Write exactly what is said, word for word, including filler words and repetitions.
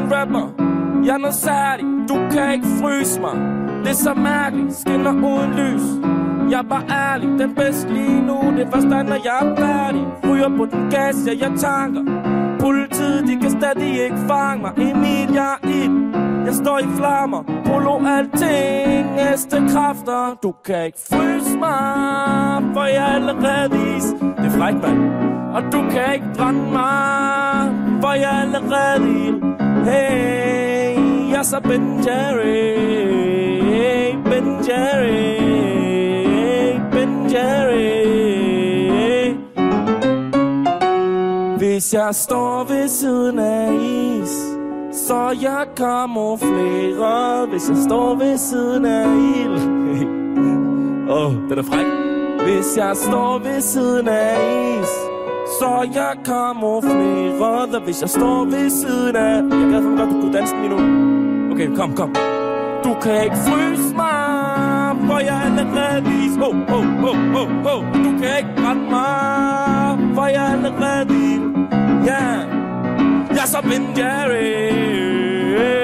en rapper. Jeg er noget særligt, du kan ikke fryse mig. Det er så mærkeligt, skinner uden lys. Jeg er bare ærlig, den bedste lige nu. Det er først da, når jeg er færdig. Ryger på den gas, ja jeg tanker. Politiet, de kan stadig ikke fange mig. Emil, jeg er ild, jeg står i flammer. Polo, alting, hestekræfter. Du kan ikke fryse mig, for jeg er allerede is. Det er frækt, mand. Og du kan ikke brænde mig, for jeg er allerede ild. Hey, jeg er så Ben Jerry, Ben Jerry, Ben Jerry. Hvis jeg står ved siden af is, så jeg kamuflerer. Hvis jeg står ved siden af ild. Åh, oh, den er fræk. Hvis jeg står ved siden af is, så jeg kamuflerer. Hvis jeg står ved siden af... Jeg er glad for, at du kunne danse lige nu. Okay, kom, kom. Du kan ikke fryse mig, for jeg er allerede is. Oh, oh, oh, oh, oh. Du kan ikke brænde mig, for jeg er allerede is. Ja, yeah. Jeg er så Ben Jerry.